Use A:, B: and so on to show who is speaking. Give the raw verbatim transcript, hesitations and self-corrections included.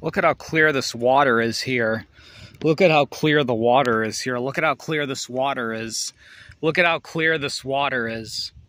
A: Look at how clear this water is here. Look at how clear the water is here. Look at how clear this water is. Look at how clear this water is.